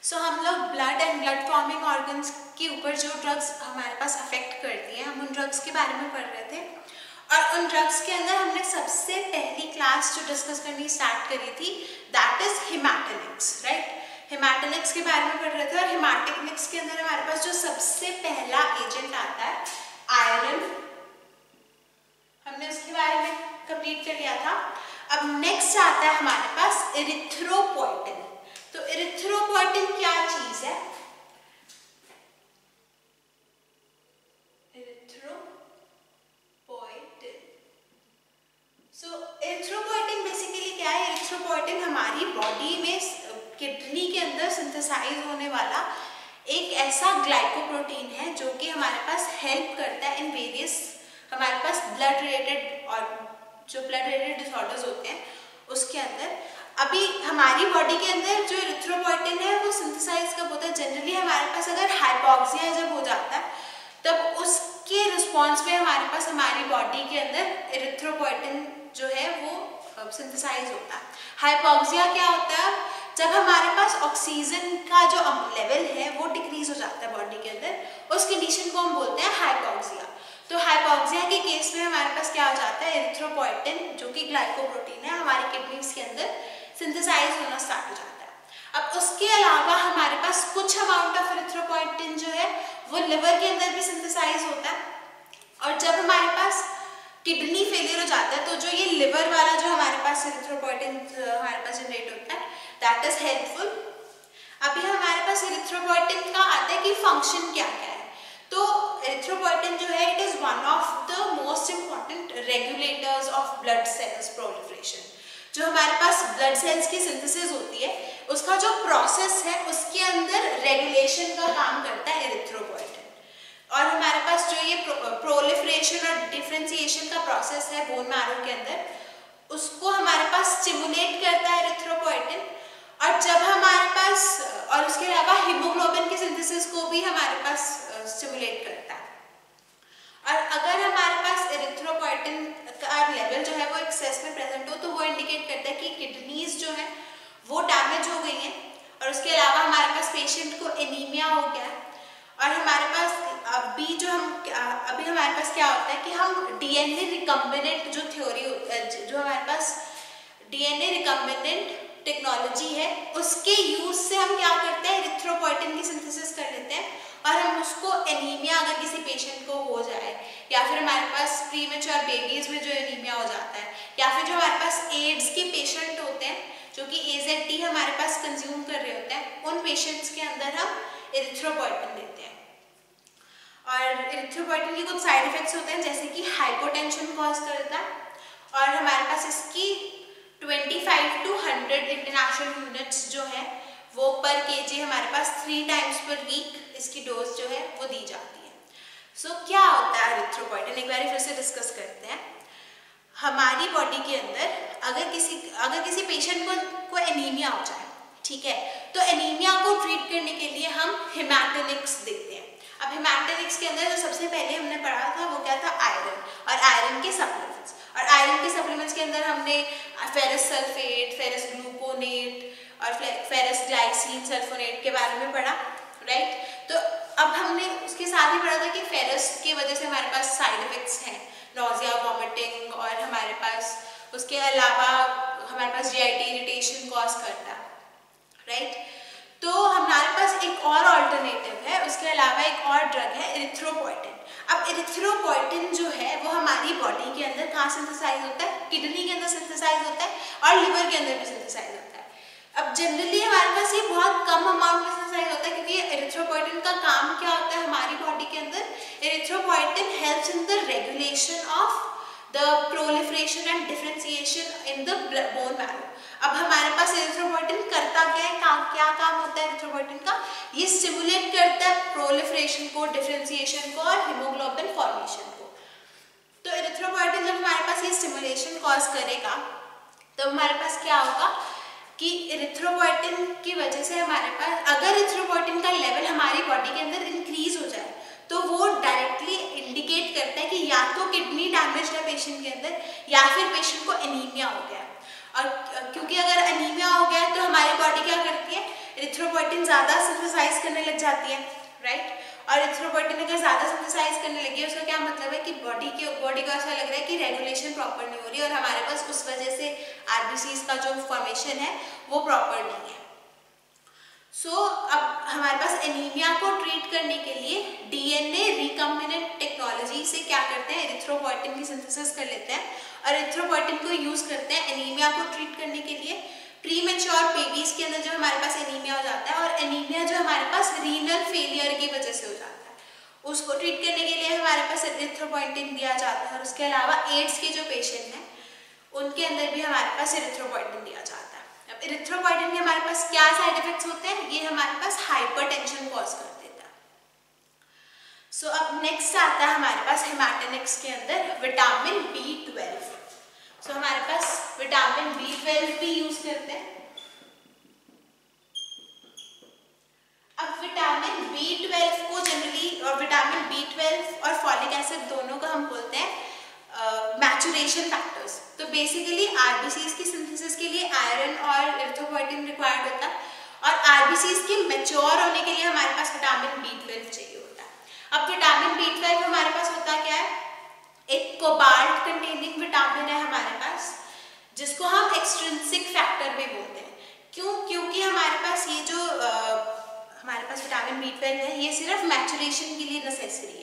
सो हम लोग blood and blood forming organs के ऊपर जो ड्रग्स हमारे पास अफेक्ट करती हैं, हम उन ड्रग्स के बारे में पढ़ रहे थे। और उन ड्रग्स के अंदर हमने सबसे पहली क्लास जो डिस्कस करनी स्टार्ट करी थी, that is haematinics, right. Haematinics के बारे में पढ़ रहे थे और हिमैटिनिक्स के अंदर हमारे पास जो सबसे पहला एजेंट आता है आयरन, हमने उसके बारे में कंप्लीट कर लिया था। अब नेक्स्ट आता है हमारे पास इरिथ्रोपोइटिन। तो इरिथ्रोपोइटिन क्या चीज है? इरिथ्रोपोइटिन बेसिकली क्या है? इरिथ्रोपोइटिन हमारी बॉडी में किडनी के अंदर सिंथेसाइज होने वाला एक ऐसा ग्लाइकोप्रोटीन है जो कि हमारे पास हेल्प करता है इन वेरियस हमारे पास ब्लड रिलेटेड और जो ब्लड रिलेटेड डिसऑर्डर्स होते हैं उसके अंदर। अभी हमारी बॉडी के अंदर जो इरिथ्रोपोइटिन है वो सिंथेसाइज कब होता है? जनरली हमारे पास अगर हाइपोक्सिया जब हो जाता है तब उसके रिस्पॉन्स में हमारे पास हमारी बॉडी के अंदर इरिथ्रोपोइटिन जो है वो सिंथेसाइज होता है। हाइपोक्सिया क्या होता है? जब हमारे पास ऑक्सीजन का जो लेवल है वो डिक्रीज हो जाता है बॉडी के अंदर, उस कंडीशन को हम बोलते हैं हाइपोक्सिया। तो हाइपोक्सिया के केस में हमारे पास क्या हो जाता है? इरिथ्रोपोइटिन जो कि ग्लाइकोप्रोटीन है हमारी किडनीज के अंदर सिंथेसाइज होना स्टार्ट हो जाता है। अब उसके अलावा हमारे पास कुछ अमाउंट ऑफ इरिथ्रोपोइटिन जो है वो लिवर के अंदर भी सिंथेसाइज होता है। और जब हमारे पास किडनी फेलियर हो जाता है तो जो ये लिवर वाला जो हमारे पास इरिथ्रोपोइटिन हमारे पास जनरेट होता है दैट इज हेल्पफुल। अभी हमारे पास इरिथ्रोपोइटिन का आता है कि फंक्शन क्या क्या है। तो इरिथ्रोपोइटिन जो है it is one of the most important regulators of blood cells proliferation. जो हमारे पास ब्लड सेल्स की सिंथेसिस होती है उसका जो प्रोसेस है उसके अंदर रेगुलेशन का काम करता है इरिथ्रोपोइटिन। और हमारे पास जो ये प्रोलिफरेशन और डिफरेंशिएशन का प्रोसेस है बोन मैरो के अंदर उसको हमारे पास स्टिमुलेट करता है इरिथ्रोपोइटिन। और जब हमारे पास और उसके अलावा हीमोग्लोबिन की सिंथेसिस को भी हमारे पास स्टिमुलेट करता है। और अगर हमारे पास इरिथ्रोपोइटिन का लेवल जो है वो एक्सेस में प्रेजेंट हो तो वो इंडिकेट करता है कि किडनीज जो है वो डैमेज हो गई हैं। और उसके अलावा हमारे पास पेशेंट को एनीमिया हो गया है। और हमारे पास अभी हमारे पास क्या होता है कि हम डीएनए रिकम्बिनेंट जो थ्योरी जो हमारे पास डीएनए रिकम्बिनेंट टेक्नोलॉजी है उसके यूज से हम क्या करते हैं? इरिथ्रोपोइटिन की सिंथेसिस कर लेते हैं और हम उसको एनीमिया अगर किसी पेशेंट को हो जाए या फिर हमारे पास प्रीमेच्योर बेबीज में जो एनीमिया हो जाता है या फिर जो हमारे पास एड्स के पेशेंट होते हैं जो कि AZT हमारे पास कंज्यूम कर रहे होते हैं उन पेशेंट्स के अंदर हम इरिथ्रोपोइटिन देते हैं। और इरिथ्रोपोइटिन के कुछ साइड इफेक्ट्स होते हैं जैसे कि हाइपोटेंशन कॉज करता है। और हमारे पास इसकी 25 to 100 इंटरनेशनल यूनिट्स जो है वो पर केजी हमारे पास 3 times per week इसकी डोज जो है वो दी जाती है। सो क्या होता है इरिथ्रोपोइटिन? एक बार फिर से डिस्कस करते हैं। हमारी बॉडी के अंदर अगर किसी पेशेंट को एनीमिया हो जाए, ठीक है, तो एनीमिया को ट्रीट करने के लिए हम हिमैटिनिक्स देते हैं। अब हिमैटिनिक्स के अंदर जो सबसे पहले हमने पढ़ा था वो क्या था? आयरन और आयरन के सप्लीमेंट्स। और आयरन के सप्लीमेंट्स के अंदर हमने फेरस सल्फेट, फेरस ग्लूकोनेट और फेरस ग्लाइसिन सल्फोनेट के बारे में पढ़ा, राइट। तो अब हमने उसके साथ ही पढ़ा था कि फेरस की वजह से हमारे पास साइड इफेक्ट्स हैं, नोजिया, वॉमिटिंग, और हमारे पास उसके अलावा हमारे पास GIT इरिटेशन कॉज करता है, राइट। तो हमारे पास एक और ऑल्टरनेटिव है, उसके अलावा एक और ड्रग है इरिथ्रोपोइटिन। अब इरिथ्रोपोइटिन जो है वो हमारी बॉडी के अंदर कहाँ सिंथेसाइज होता है? किडनी के अंदर सिंथेसाइज होता है और लिवर के अंदर भी सिंथेसाइज होता है। अब जनरली हमारे पास ये बहुत कम अमाउंट में सिंथेसाइज होता है क्योंकि इरिथ्रोपोइटिन का काम क्या होता है हमारी बॉडी के अंदर? Erythropoietin helps in the regulation of the proliferation and differentiation in the bone marrow. अब हमारे पास इरिथ्रोपोइटिन करता क्या है? क्या काम होता है इरिथ्रोपोइटिन का? ये स्टिमुलेट करता है प्रोलिफरेशन को, डिफरेंशिएशन को और हीमोग्लोबिन फॉर्मेशन को। तो इरिथ्रोपोइटिन जब हमारे पास ये स्टिमुलेशन कॉज करेगा तो हमारे पास क्या होगा कि इरिथ्रोपोइटिन की वजह से हमारे पास अगर इरिथ्रोपोइटिन का लेवल हमारी बॉडी के अंदर इंक्रीज हो जाए तो वो डायरेक्टली इंडिकेट करता है कि या तो किडनी डैमेज है पेशेंट के अंदर या फिर पेशेंट को एनीमिया हो गया। और क्योंकि अगर एनीमिया हो गया तो हमारी बॉडी क्या करती है? एरिथ्रोपोइटिन ज़्यादा सिंथेसाइज करने लग जाती है, राइट। और एरिथ्रोपोइटिन अगर ज़्यादा सिंथेसाइज करने लगी है उसका क्या मतलब है कि बॉडी को ऐसा लग रहा है कि रेगुलेशन प्रॉपर नहीं हो रही और हमारे पास उस वजह से आरबीसीज का जो फॉर्मेशन है वो प्रॉपर नहीं है। अब हमारे पास एनीमिया को ट्रीट करने के लिए डीएनए रिकॉम्बिनेंट टेक्नोलॉजी से क्या करते हैं, एरिथ्रोपोइटिन की सिंथेसिस कर लेते हैं और एरिथ्रोपोइटिन को यूज करते हैं एनीमिया को ट्रीट करने के लिए। प्रीमेच्योर बेबीज के अंदर जब हमारे पास एनीमिया हो जाता है, और एनीमिया जो हमारे पास रीनल फेलियर की वजह से हो जाता है, उसको ट्रीट करने के लिए हमारे पास एरिथ्रोपोइटिन दिया जाता है। और उसके अलावा एड्स के जो पेशेंट हैं उनके अंदर भी हमारे पास एरिथ्रोपोइटिन दिया जाता है। अब एरिथ्रोपोइटिन के हमारे पास क्या साइड इफेक्ट्स होते हैं, ये हमारे पास हाइपरटेंशन कॉज कर देता है। अब नेक्स्ट आता है हमारे पास हेमाटोनिक्स के अंदर विटामिन B12। हमारे पास विटामिन B12 भी यूज करते हैं। अब विटामिन B12 को जनरली, और विटामिन B12 और फॉलिक एसिड दोनों को हम बोलते हैं मैचुरेशन फैक्टर्स। तो बेसिकली आरबीसीज की सिंथेसिस के लिए आयरन और एरिथ्रोपोइटिन रिक्वायर्ड होता है, और आरबीसीज के मैच्योर होने के लिए हमारे पास विटामिन B12 चाहिए होता है। अब विटामिन B12 हमारे पास होता क्या है, एक कोबाल्ट कंटेनिंग विटामिन है हमारे पास, जिसको हम एक्सट्रिंसिक फैक्टर भी बोलते हैं। क्यों? क्योंकि हमारे पास ये जो हमारे पास विटामिन B12 है, ये सिर्फ मैचुरेशन के लिए नेसेसरी है।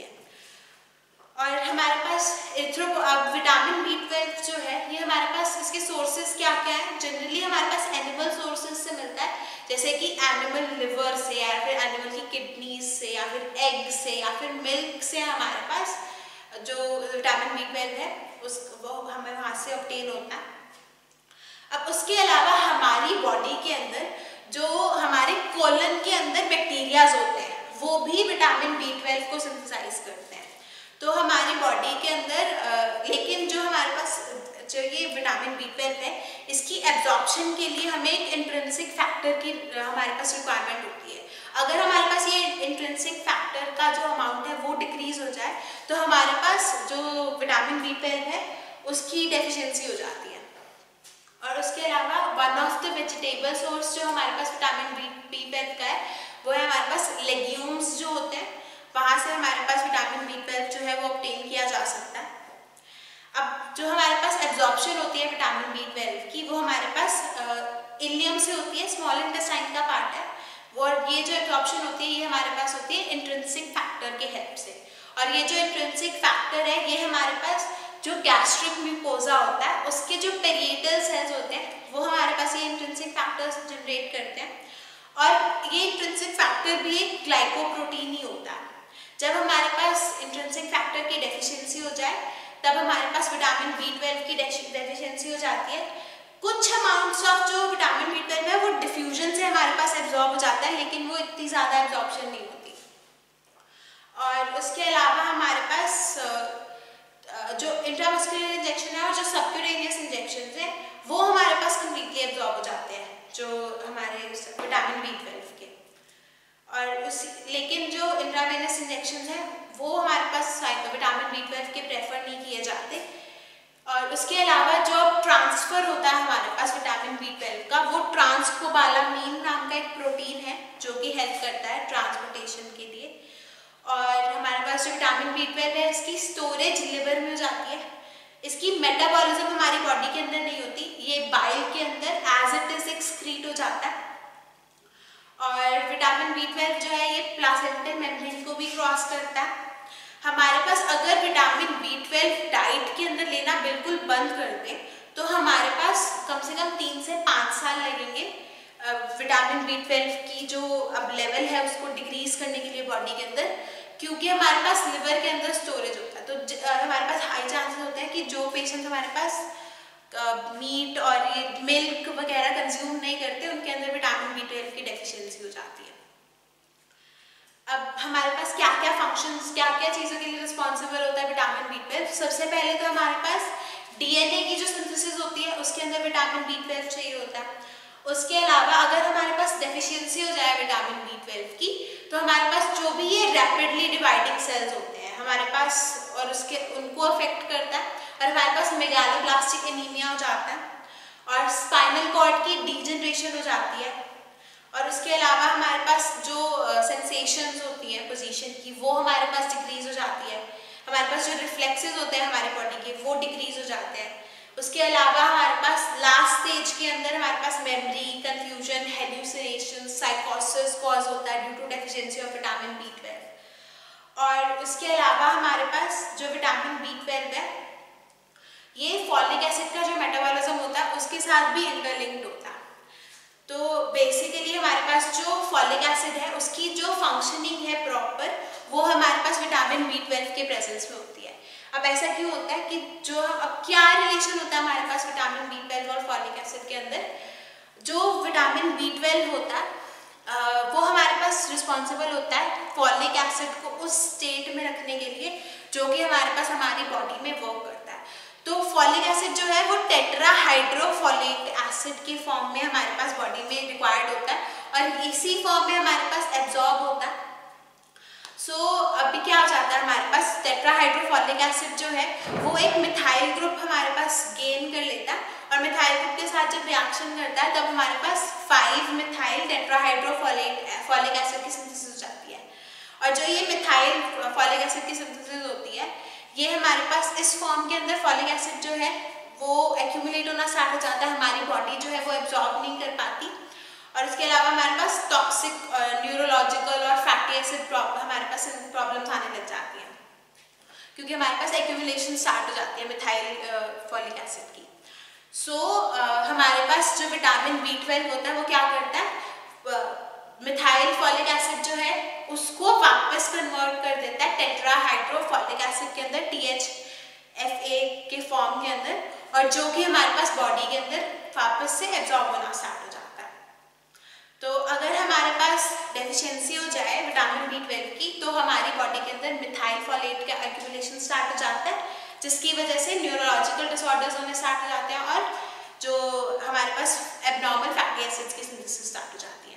और हमारे पास विटामिन B12 जो है, ये हमारे पास इसके सोर्सेज क्या क्या है, जनरली हमारे पास एनिमल सोर्सेज से मिलता है, जैसे कि एनिमल लिवर से, या फिर एनिमल की किडनीज से, या फिर एग से, या फिर मिल्क से हमारे पास जो विटामिन B12 है वो हमें वहाँ से ऑब्टेन होता है। अब उसके अलावा हमारी बॉडी के अंदर जो हमारे कोलन के अंदर बैक्टीरियाज होते हैं, वो भी विटामिन B12 को सिंथेसाइज करते हैं। तो हमारी बॉडी के अंदर लेकिन जो हमारे पास जो ये विटामिन B12 है, इसकी एब्जॉर्प्शन के लिए हमें एक इंट्रिंसिक फैक्टर की हमारे पास रिक्वायरमेंट होती है। अगर हमारे पास ये इंट्रिंसिक फैक्टर का जो अमाउंट है वो डिक्रीज हो जाए, तो हमारे पास जो विटामिन B12 है उसकी डेफिशिएंसी हो जाती है। और उसके अलावा one of the vegetable source जो हमारे पास विटामिन B12 का है, वो है हमारे पास लेग्यूम्स जो होते हैं, वहाँ से हमारे पास विटामिन B12 जो है वो ऑब्टेन किया जा सकता है। अब जो हमारे पास एब्जॉर्प्शन होती है विटामिन B12 की, वो हमारे पास इलियम से होती है, स्मॉल इंटेस्टाइन का पार्ट है, और ये जो एब्जॉर्प्शन होती है ये हमारे पास होती है इंट्रिंसिक फैक्टर के हेल्प से। और ये जो इंट्रिंसिक फैक्टर है, ये हमारे पास जो गैस्ट्रिक म्यूकोजा होता है, उसके जो पेरिएटल सेल्स होते हैं, वो हमारे पास ये इंट्रिंसिक फैक्टर्स जनरेट करते हैं। और ये इंट्रिंसिक फैक्टर भी एक ग्लाइकोप्रोटीन ही होता है। जब हमारे पास इंट्रिंसिक फैक्टर की डेफिशिएंसी हो जाए, तब हमारे पास विटामिन B12 की डेफिशिएंसी हो जाती है। कुछ अमाउंट्स ऑफ जो विटामिन B12 है वो डिफ्यूजन से हमारे पास एब्जॉर्ब हो जाता है, लेकिन वो इतनी ज़्यादा एब्जॉर्प्शन नहीं होती। और उसके अलावा हमारे पास जो इंट्रामस्कुलर इंजेक्शन है और जो सबक्यूटेनियस इंजेक्शन है, वो हमारे पास कम्प्लीटली एब्जॉर्ब हो जाते हैं, जो हमारे विटामिन B12 के। और लेकिन जो इंट्रावेनस इंजेक्शन है वो हमारे पास विटामिन B12 के प्रेफर नहीं किए जाते। और उसके अलावा जो ट्रांसफर होता है हमारे पास विटामिन B12 का, वो ट्रांसकोबालामीन नाम का एक प्रोटीन है जो कि हेल्प करता है ट्रांसपोर्टेशन के लिए। और हमारे पास जो विटामिन B12 है, इसकी स्टोरेज लिवर में हो जाती है, इसकी मेटाबॉलिज्म हमारी बॉडी के अंदर नहीं होती, ये बाइल के अंदर एज इट इज एक्सक्रीट हो जाता है। और विटामिन B12 जो है ये प्लासेंटल मेम्ब्रेन को भी क्रॉस करता है। हमारे पास अगर विटामिन B12 डाइट के अंदर लेना बिल्कुल बंद कर दें, तो हमारे पास कम से कम 3 से 5 साल लगेंगे विटामिन B12 की जो अब लेवल है उसको डिक्रीज करने के लिए बॉडी के अंदर, क्योंकि हमारे पास लिवर के अंदर स्टोरेज होता है। तो हमारे पास हाई चांसेस होते हैं कि जो पेशेंट हमारे पास मीट और ये मिल्क वगैरह कंज्यूम नहीं करते, उनके अंदर विटामिन B12 की डेफिशिएंसी हो जाती है। अब हमारे पास क्या क्या फंक्शंस, क्या क्या चीज़ों के लिए रिस्पॉन्सिबल होता है विटामिन B12। सबसे पहले तो हमारे पास DNA की जो सिंथेसिस होती है उसके अंदर विटामिन B12 चाहिए होता है। उसके अलावा अगर हमारे पास डेफिशिएंसी हो जाए विटामिन B12 की, तो हमारे पास जो भी ये रैपिडली डिवाइडिंग सेल्स होते हैं हमारे पास, और उसके उनको अफेक्ट करता है, और हमारे पास मेगालोब्लास्टिक एनीमिया हो जाता है, और स्पाइनल कॉर्ड की डीजनरेशन हो जाती है। और उसके अलावा हमारे पास जो सेंसेशंस होती हैं पोजीशन की, वो हमारे पास डिक्रीज हो जाती है। हमारे पास जो रिफ्लेक्सेस होते हैं हमारी बॉडी के, वो डिक्रीज हो जाते हैं। उसके अलावा हमारे पास लास्ट स्टेज के अंदर हमारे पास मेमोरी, कंफ्यूजन, हेल्यूसिनेशन, साइकोसिस कॉज होता है due to deficiency of vitamin B12। और उसके अलावा हमारे पास जो विटामिन B12 है, ये फॉलिक एसिड का जो मेटाबॉलिज्म होता है उसके साथ भी इंटरलिंक्ड होता है। तो बेसिकली हमारे पास जो फॉलिक एसिड है उसकी जो फंक्शनिंग है प्रॉपर, वो हमारे पास विटामिन B12 के प्रेजेंस में होती है। अब ऐसा क्यों होता है कि जो अब क्या रिलेशन होता है हमारे पास विटामिन B12 और फॉलिक एसिड के अंदर? जो विटामिन B12 होता है वो हमारे पास रिस्पॉन्सिबल होता है फॉलिक एसिड को उस स्टेट में रखने के लिए जो कि हमारे पास हमारी बॉडी में वर्क करता है। तो फॉलिक एसिड जो है वो टेट्राहाइड्रोफॉलिक एसिड के फॉर्म में हमारे पास बॉडी में रिक्वायर्ड होता है और इसी फॉर्म में हमारे पास एब्जॉर्ब होता है। अभी क्या हो जाता है, हमारे पास टेट्राहाइड्रोफॉलिक एसिड जो है वो एक मिथाइल ग्रुप हमारे पास गेन कर लेता है और मिथाइल ग्रुप के साथ जब रिएक्शन करता है तब हमारे पास 5 मिथाइल टेट्राहाइड्रोफॉलिक एसिड की सिंथेसिस हो जाती है। और जो ये मिथाइल फॉलिक एसिड की सिंथेसिस होती है, ये हमारे पास इस फॉर्म के अंदर फॉलिक एसिड जो है वो एक्यूमुलेट होना स्टार्ट हो जाता है, हमारी बॉडी जो है वो एब्जॉर्ब नहीं कर पाती। और इसके अलावा हमारे पास टॉक्सिक, न्यूरोलॉजिकल और फैटी एसिड हमारे पास प्रॉब्लम्स आने लग जाती हैं क्योंकि हमारे पास एक्यूमुलेशन स्टार्ट हो जाती है मिथाइल फॉलिक एसिड की। हमारे पास जो विटामिन B12 होता है वो क्या करता है, मिथाइल फॉलिक एसिड जो है उसको वापस कन्वर्ट कर देता है टेट्राहाइड्रोफॉलिक एसिड के अंदर, THFA के फॉर्म के अंदर, और जो कि हमारे पास बॉडी के अंदर वापस से एब्जॉर्ब होना स्टार्ट हो जाता है। तो अगर हमारे पास डेफिशिएंसी हो जाए विटामिन B12 की तो हमारी बॉडी के अंदर मिथाइल फॉलेट का एक्यूमुलेशन स्टार्ट हो जाता है, जिसकी वजह से न्यूरोलॉजिकल डिसऑर्डर्स होने स्टार्ट हो जाते हैं और जो हमारे पास एबनॉर्मल फैटी एसिड्स की सिंथेसिस स्टार्ट हो जाती है।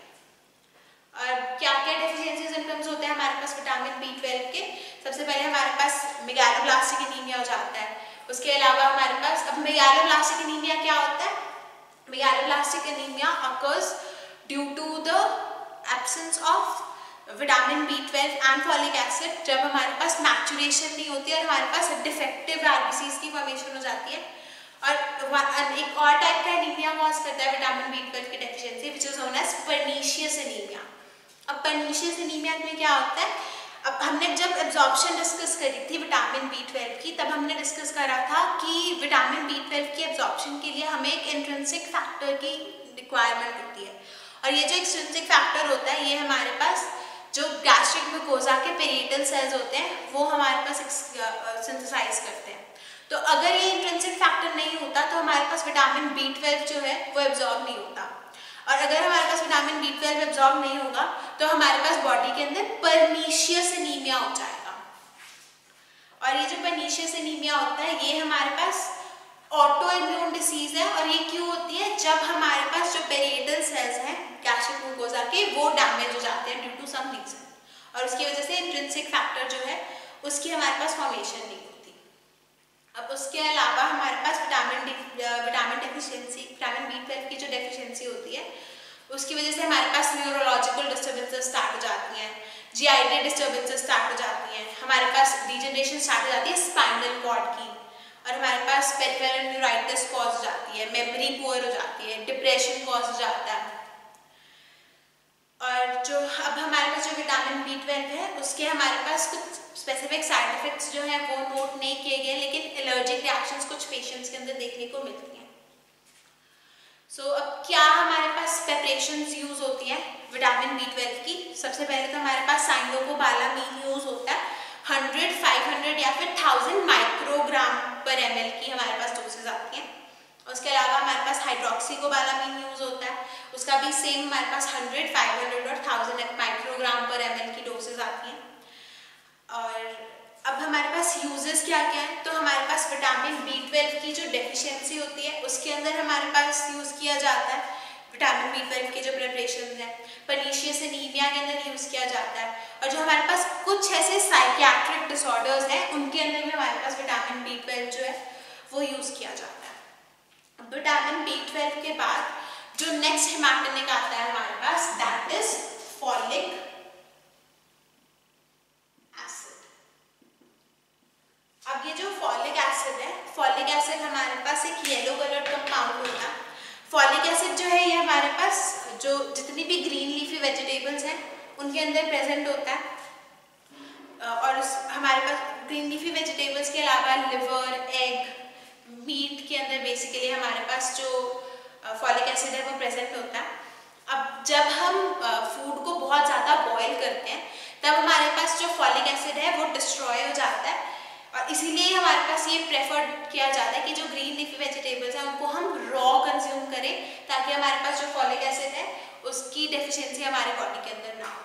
और क्या क्या डेफिशिएंसी सिम्टम्स होते हैं हमारे पास विटामिन B12 के? सबसे पहले हमारे पास मेगालोब्लास्टिक एनीमिया हो जाता है। उसके अलावा हमारे पास, अब मेगालोब्लास्टिक एनीमिया क्या होता है? Megaloblastic anaemia occurs due to the absence of vitamin B12 and folic acid, जब हमारे पास मैचुरेशन नहीं होती है और हमारे पास डिफेक्टिव RBCs की फॉर्मेशन हो जाती है। और एक और टाइप का एनीमिया कॉज करता है विटामिन B12 की deficiency, which is known as pernicious anaemia. अब पर्नीशियस एनीमिया में क्या होता है, अब हमने जब एब्जॉर्प्शन डिस्कस करी थी विटामिन B12 की, तब हमने डिस्कस करा था कि विटामिन B12 की एब्जॉर्प्शन के लिए हमें एक इंट्रिंसिक फैक्टर की रिक्वायरमेंट होती है। और ये जो एक्सट्रिंसिक फैक्टर होता है, ये हमारे पास जो गैस्ट्रिक म्यूकोजा के पेरिटल सेल्स होते हैं वो हमारे पास सिंथेसाइज करते हैं। तो अगर ये इंट्रिंसिक फैक्टर नहीं होता तो हमारे पास विटामिन B12 जो है वो एब्जॉर्ब नहीं होता, और अगर हमारे पास विटामिन B12 एब्जॉर्ब नहीं होगा तो हमारे पास बॉडी के अंदर पर्नीशियस एनीमिया हो जाएगा। और ये जो पर्नीशियस एनीमिया होता है ये हमारे पास ऑटो इम्यून डिसीज है, और ये क्यों होती है? जब हमारे पास जो पेरिटल सेल्स हैं गैस्ट्रिक म्यूकोजा के वो डैमेज हो जाते हैं ड्यू टू सम रीजन, और उसकी वजह से इंट्रिंसिक फैक्टर जो है उसकी हमारे पास फॉर्मेशन नहीं होती। अब उसके अलावा हमारे पास विटामिन डेफिशिएंसी, विटामिन B12 की जो डेफिशिएंसी होती है उसकी वजह से हमारे पास न्यूरोलॉजिकल डिस्टर्बेंसेस स्टार्ट हो जाती हैं, GI डिस्टर्बेंसेस स्टार्ट हो जाती हैं, हमारे पास डिजेनरेशन स्टार्ट हो जाती है स्पाइनल कॉर्ड की, और हमारे पास पेरिफेरल न्यूराइटिस कॉज हो जाती है, मेमोरी पुअर हो जाती है, डिप्रेशन कॉज हो जाता है। और जो अब हमारे पास जो विटामिन B12 है उसके हमारे पास कुछ स्पेसिफिक साइड इफेक्ट्स जो हैं वो नोट नहीं किए गए, लेकिन एलर्जिक रिएक्शंस कुछ पेशेंट्स के अंदर देखने को मिलती हैं। अब क्या हमारे पास प्रेपरेशंस यूज होती हैं विटामिन B12 की? सबसे पहले तो हमारे पास साइनोकोबालामीन यूज होता है, 100, 500 या फिर 1000 माइक्रोग्राम पर ml की हमारे पास डोसेज आती हैं। उसके अलावा हमारे पास हाइड्रोक्सीकोबालामीन यूज होता है, उसका भी सेम हमारे पास 100, 500 और 1000 माइक्रोग्राम पर ml की डोसेज आती हैं। और अब हमारे पास यूजेस क्या क्या है? तो हमारे पास विटामिन B12 की जो डेफिशिएंसी होती है उसके अंदर हमारे पास यूज किया जाता है विटामिन B12 के जो प्रिपरेशन हैं, पर्नीशियस एनीमिया के अंदर यूज किया जाता है, और जो हमारे पास कुछ ऐसे साइकियाट्रिक डिसऑर्डर्स हैं उनके अंदर भी हमारे पास विटामिन B12 जो है वो यूज किया जाता है। विटामिन B12 के बाद जो नेक्स्ट हेमाटोनिक आता है हमारे पास, दैट वेजिटेबल्स हैं उनके अंदर प्रेजेंट होता है। और हमारे पास ग्रीन लीफी वेजिटेबल्स के अलावा लिवर, एग, मीट के अंदर बेसिकली हमारे पास जो फॉलिक एसिड है वो प्रेजेंट होता है। अब जब हम फूड को बहुत ज़्यादा बॉईल करते हैं तब हमारे पास जो फॉलिक एसिड है वो डिस्ट्रॉय हो जाता है, और इसीलिए हमारे पास ये प्रेफर किया जाता है कि जो ग्रीन लीफी वेजिटेबल्स हैं उनको हम रॉ कंज्यूम करें, ताकि हमारे पास जो फॉलिक एसिड है उसकी डेफिशिएंसी हमारे बॉडी के अंदर ना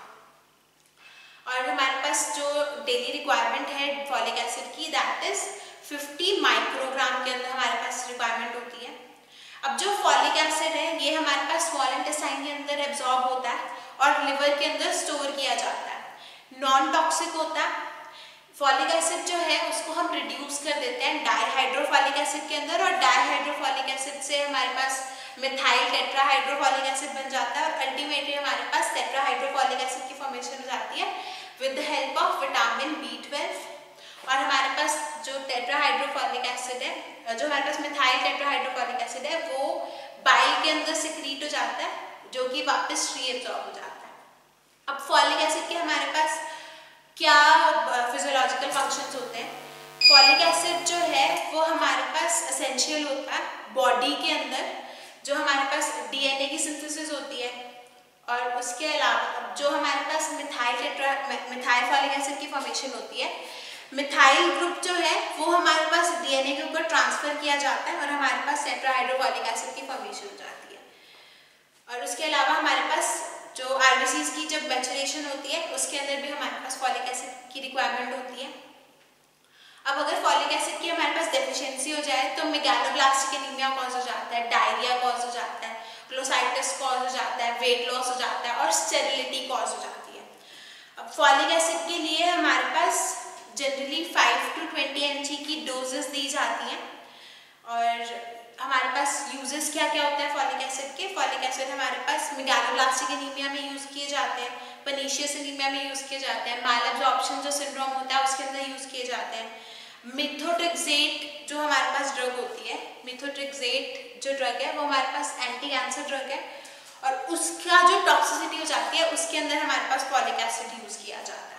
हो। और हमारे पास जो डेली रिक्वायरमेंट है फॉलिक एसिड की, दैट इज 50 माइक्रोग्राम के अंदर हमारे पास रिक्वायरमेंट होती है। अब जो फॉलिक एसिड है ये हमारे पास स्मॉल इंटेस्टाइन के अंदर एब्जॉर्ब होता है और लिवर के अंदर स्टोर किया जाता है, नॉन टॉक्सिक होता है। फॉलिक एसिड जो है उसको हम रिड्यूस कर देते हैं डाइहाइड्रोफॉलिक एसिड के अंदर, और डाइहाइड्रोफॉलिक एसिड से हमारे पास मिथाइल टेट्राहाइड्रोफॉलिक एसिड बन जाता है, और अल्टीमेटली हमारे पास टेट्राहाइड्रोफॉलिक एसिड की फॉर्मेशन हो जाती है with the help of vitamin B12। और हमारे पास जो टेट्राहाइड्रोफॉलिक एसिड है, जो हमारे पास मिथाइल टेट्राहाइड्रोफॉलिक एसिड है, वो बाइल के अंदर सिक्रीट हो जाता है, जो कि वापस रीएब्सॉर्ब हो जाता है। अब फॉलिक एसिड के हमारे पास क्या फिजियोलॉजिकल फंक्शंस होते हैं? फॉलिक एसिड जो है वो हमारे पास एसेंशियल होता है बॉडी के अंदर, जो हमारे पास DNA की सिंथेसिस होती है, और उसके अलावा जो हमारे पास मिथाइल फॉलिक एसिड की फॉर्मेशन होती है, मिथाइल ग्रुप जो है वो हमारे पास DNA के ऊपर ट्रांसफर किया जाता है और हमारे पास टेट्राहाइड्रोफॉलिक एसिड की फॉर्मेशन हो जाती है। और उसके अलावा हमारे पास जो RBCs की जब मैचुरेशन होती है उसके अंदर भी हमारे पास फॉलिक एसिड की रिक्वायरमेंट होती है। अब अगर फॉलिक एसिड की हमारे पास डेफिशिएंसी हो जाए तो मेगालोब्लास्टिक एनीमिया कॉज हो जाता है, डायरिया कॉज हो जाता है, ग्लोसाइटिस कॉज हो जाता है, वेट लॉस हो जाता है और स्टेरिलिटी कॉज हो जाती है। अब फॉलिक एसिड के लिए हमारे पास जनरली 5 to 20 mg की डोजेस दी जाती हैं। और हमारे पास यूजेस क्या क्या होता है फॉलिक एसिड के? फॉलिक एसिड हमारे पास मेगालोब्लास्टिक एनीमिया में यूज किए जाते हैं, पर्नीशियस एनीमिया में यूज किए जाते हैं, मालएब्जॉर्प्शन जो सिंड्रोम होता है उसके अंदर यूज किए जाते हैं। मिथोट्रिक्सेट जो हमारे पास ड्रग होती है, मिथोट्रिक्सेट जो ड्रग है वो हमारे पास एंटी कैंसर ड्रग है, और उसका जो टॉक्सिसिटी हो जाती है उसके अंदर हमारे पास फॉलिक एसिड यूज किया जाता है।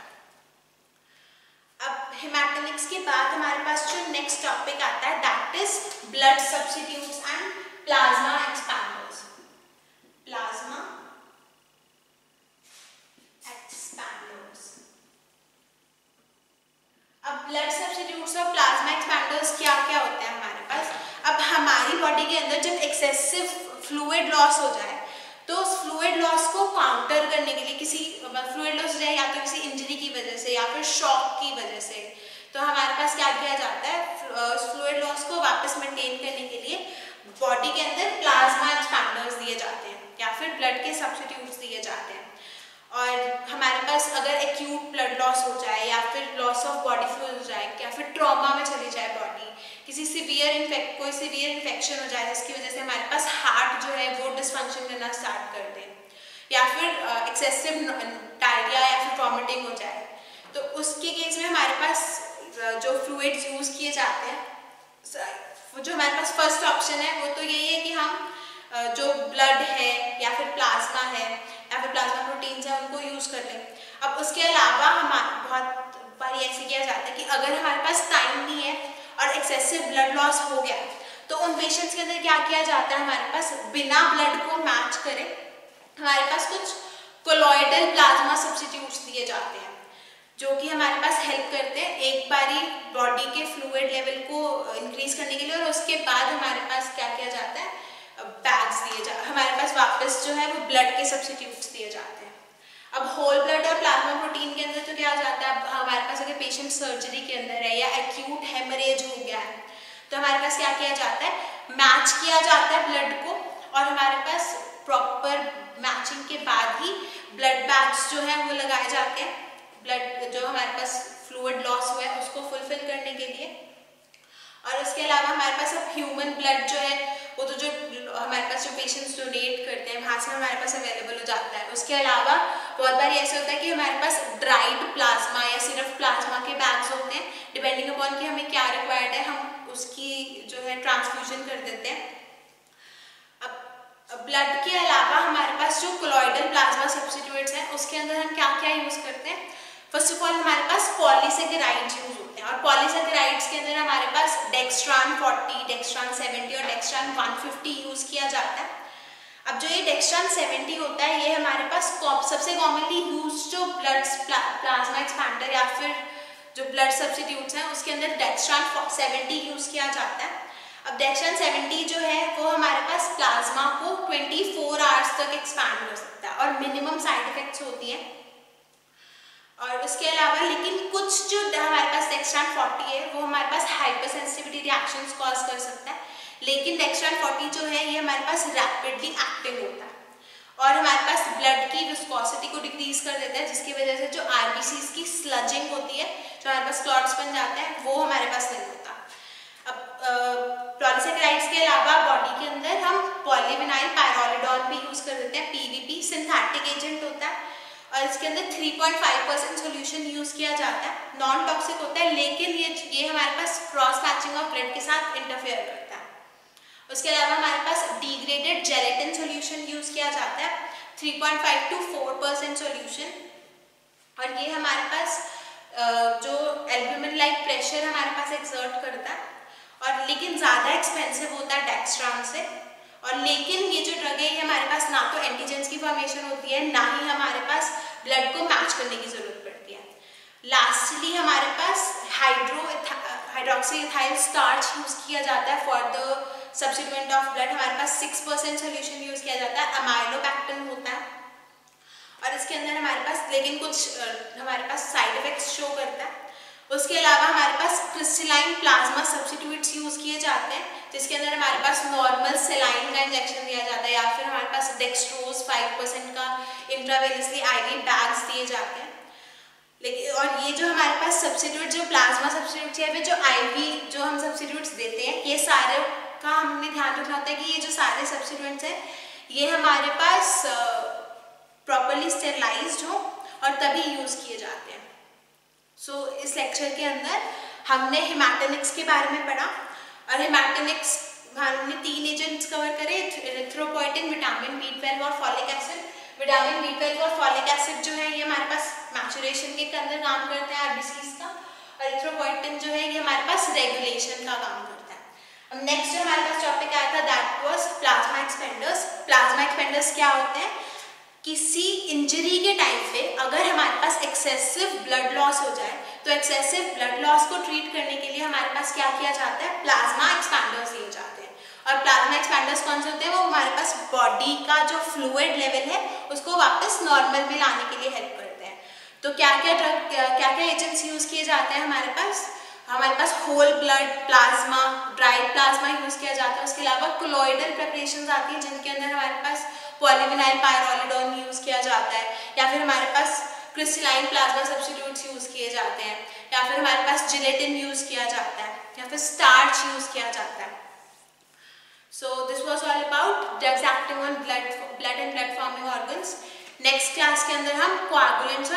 अब हेमाटोनिक्स के बाद हमारे पास जो नेक्स्ट टॉपिक आता है that is blood substitutes and plasma expanders. Plasma expanders. अब ब्लड सब्स्टिट्यूट्स और प्लाज्मा एक्सपैंडर्स क्या क्या होते हैं हमारे पास? अब हमारी बॉडी के अंदर जब एक्सेसिव फ्लूइड लॉस हो जाए तो उस फ्लूइड लॉस को काउंटर करने के लिए, किसी फ्लूइड लॉस हो जाए या तो किसी इंजरी की वजह से या फिर शॉक की वजह से, तो हमारे पास क्या किया जाता है? उस फ्लूइड लॉस को वापस मेंटेन करने के लिए बॉडी के अंदर प्लाज्मा एक्सपैंडर्स दिए जाते हैं या फिर ब्लड के सब्स्टिट्यूट्स दिए जाते हैं। और हमारे पास अगर एक्यूट ब्लड लॉस हो जाए या फिर लॉस ऑफ बॉडी फ्लूइड हो जाए या फिर ट्रॉमा में चली जाए बॉडी, किसी कोई सीवियर इन्फेक्शन हो जाए जिसकी वजह से हमारे पास हार्ट जो है वो डिसफंक्शन करना स्टार्ट कर दे, या फिर एक्सेसिव डायरिया या फिर वॉमिटिंग हो जाए, तो उसके केस में हमारे पास जो फ्लूइड्स यूज किए जाते हैं, जो हमारे पास फर्स्ट ऑप्शन है वो तो यही है कि हम जो ब्लड है या फिर प्लाज्मा है या फिर प्लाज्मा प्रोटीन्स है उनको यूज कर लें। अब उसके अलावा हमारे बहुत बार ऐसे किया जाता है कि अगर हमारे पास टाइम नहीं है और एक्सेसिव ब्लड लॉस हो गया तो उन पेशेंट्स के अंदर क्या किया जाता है, हमारे पास बिना ब्लड को मैच करे हमारे पास कुछ कोलॉइडल प्लाज्मा सब्स्टिट्यूट्स दिए जाते हैं जो कि हमारे पास हेल्प करते हैं एक बारी बॉडी के फ्लूइड लेवल को इंक्रीज करने के लिए, और उसके बाद हमारे पास क्या किया जाता है, बैग्स दिए जाते हैं, हमारे पास वापस जो है वो ब्लड के सब्स्टिट्यूट्स दिए जाते हैं। अब होल ब्लड और प्लाज्मा प्रोटीन के अंदर तो क्या हो जाता है, अब हमारे पास अगर पेशेंट सर्जरी के अंदर है या एक्यूट हेमरेज हो गया है तो हमारे पास क्या किया जाता है, मैच किया जाता है ब्लड को, और हमारे पास प्रॉपर मैचिंग के बाद ही ब्लड बैग्स जो है वो लगाए जाते हैं ब्लड जो हमारे पास फ्लूइड लॉस हुआ है उसको फुलफिल करने के लिए। और उसके अलावा हमारे पास अब ह्यूमन ब्लड जो है वो तो जो हमारे पास जो पेशेंट्स डोनेट करते हैं वहाँ से हमारे पास अवेलेबल हो जाता है। उसके अलावा बहुत बार ऐसे होता है कि हमारे पास ड्राइड प्लाज्मा या सिर्फ प्लाज्मा के बैग्स होते हैं, डिपेंडिंग अपॉन कि हमें क्या रिक्वायर्ड है हम उसकी जो है ट्रांसफ्यूजन कर देते हैं। अब ब्लड के अलावा हमारे पास जो कोलॉइडल प्लाज्मा सब्स्टिट्यूट उसके अंदर हम क्या क्या यूज करते हैं? फर्स्ट ऑफ ऑल हमारे पास पॉलीसेकेराइड्स यूज होते हैं और पॉलीसेकेराइड्स के अंदर हमारे पास डेक्स्ट्रान 40, डेक्स्ट्रान 70 और डेक्स्ट्रान 150 यूज किया जाता है। अब जो ये डेक्स्ट्रान 70 होता है, ये हमारे पास सबसे कॉमनली यूज जो ब्लड प्लाज्मा एक्सपैंडर या फिर जो ब्लड सब्स्टिट्यूट्स हैं उसके अंदर डेक्स्ट्रान 70 यूज किया जाता है। अब डेक्स्ट्रान 70 जो है वो हमारे पास प्लाज्मा को 24 आवर्स तक एक्सपैंड कर सकता है और मिनिमम साइड इफेक्ट्स होती हैं। और उसके अलावा लेकिन कुछ जो हमारे पास डेक्स्ट्रान 40 है वो हमारे पास हाइपर सेंसिटिविटी रिएक्शंस कॉज कर सकता है, लेकिन डेक्स्ट्रान 40 जो है ये हमारे पास रैपिडली एक्टिव होता है और हमारे पास ब्लड की विस्कोसिटी को डिक्रीज कर देता है, जिसकी वजह से जो आरबीसीज की स्लजिंग होती है, जो हमारे पास क्लॉट्स बन जाते हैं, वो हमारे पास नहीं होता। अब पॉलीसेकेराइड्स के अलावा बॉडी के अंदर हम पॉलीविनाइल पायरोलिडोल भी यूज कर देते हैं। पीवीपी सिंथेटिक एजेंट होता है और इसके अंदर 3.5% सोल्यूशन यूज किया जाता है, नॉन टॉक्सिक होता है, लेकिन ये हमारे पास क्रॉस मैचिंग ऑफ ब्लड के साथ इंटरफेयर करता है। उसके अलावा हमारे पास डिग्रेडेड जेलेटिन सोल्यूशन यूज किया जाता है, 3.5 to 4% सोल्यूशन, और ये हमारे पास जो एल्ब्यूमिन लाइक प्रेशर हमारे पास एक्सर्ट करता है और लेकिन ज़्यादा एक्सपेंसिव होता है डेक्स्ट्रान से। और लेकिन ये जो ड्रग है ये हमारे पास ना तो एंटीजेंस की फॉर्मेशन होती है, ना ही हमारे पास ब्लड को मैच करने की जरूरत पड़ती है। लास्टली हमारे पास हाइड्रोक्सी इथाइल स्टार्च यूज किया जाता है for the substituent of blood. हमारे पास 6% सोल्यूशन यूज किया जाता है, अमाइलोपैक्टिन होता है और इसके अंदर हमारे पास लेकिन कुछ हमारे पास साइड इफेक्ट्स शो करता है। उसके अलावा हमारे पास क्रिस्टलाइन प्लाज्मा सब्स्टिट्यूट्स यूज किए जाते हैं, जिसके अंदर हमारे पास नॉर्मल सेलाइन का इंजेक्शन दिया जाता है या फिर हमारे पास डेक्स्ट्रोज 5% का इंट्रावेनसली आईवी बैग्स दिए जाते हैं। लेकिन और ये जो हमारे पास सब्स्टिट्यूट जो प्लाज्मा सब्स्टिट्यूट्स है, जो आईवी जो हम सब्स्टिट्यूट्स देते हैं, ये सारे का हमने ध्यान रखना होता है कि ये जो सारे सब्स्टिट्यूट्स हैं ये हमारे पास प्रॉपर्ली स्टेरिलाइज्ड हो और तभी यूज किए जाते हैं। सो इस लेक्चर के अंदर हमने हेमाटोनिक्स के बारे में पढ़ा और हेमाटोनिक्स हमने 3 एजेंट्स कवर करे, एरिथ्रोपोएटिन, विटामिन B12 और फॉलिक एसिड। विटामिन B12 और फॉलिक एसिड जो है ये हमारे पास मैचुरेशन के अंदर काम करते हैं आरबीसीज का, और एरिथ्रोपोएटिन जो है ये हमारे पास रेगुलेशन का काम करता है। अब नेक्स्ट जो हमारे पास टॉपिक आया था that was plasma expanders. Plasma expanders क्या होते हैं? किसी इंजरी के टाइम पे अगर हमारे पास एक्सेसिव ब्लड लॉस हो जाए तो एक्सेसिव ब्लड लॉस को ट्रीट करने के लिए हमारे पास क्या किया जाता है? प्लाज्मा एक्सपैंडर्स दिए जाते हैं। और प्लाज्मा एक्सपैंडर्स कौन से होते हैं? वो हमारे पास बॉडी का जो फ्लूइड लेवल है उसको वापस नॉर्मल में लाने के लिए हेल्प करते हैं। तो क्या क्या एजेंट्स यूज किए जाते हैं हमारे पास? हमारे पास whole blood plasma, dry plasma use किया जाता है। उसके अलावा कोलॉइडल प्रिपरेशंस आती हैं जिनके अंदर हमारे पास पॉलीविनाइल पायरोलिडोल यूज किया जाता है, या फिर हमारे पास क्रिस्टलाइन प्लाज्मा सब्स्टिट्यूट्स यूज किए जाते हैं, या फिर हमारे पास जिलेटिन यूज किया जाता है, या फिर स्टार्च यूज किया जाता है। So this was all about drugs acting on blood and blood forming organs. Next class के अंदर हम कोआगुलेंट्स